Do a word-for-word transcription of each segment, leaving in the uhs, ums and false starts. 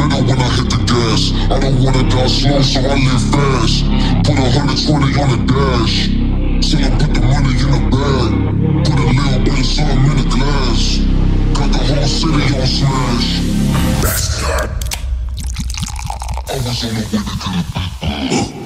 middle when I hit the gas. I don't wanna die slow, so I live fast. Put a hundred twenty on the dash. Till I put the money in the bag. Put a little bit of something in the glass. Got the whole city on smash. Bastard. I was on the way to the beat.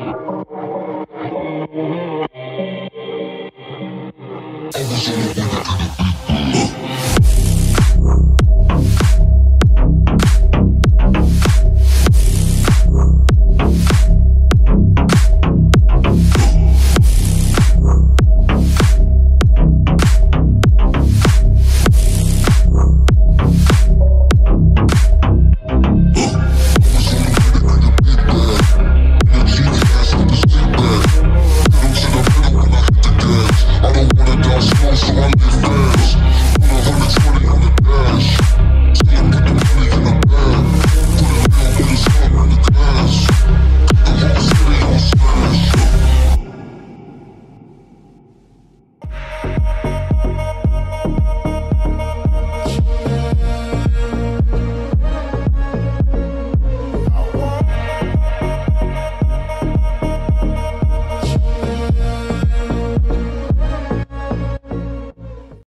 I was on the way to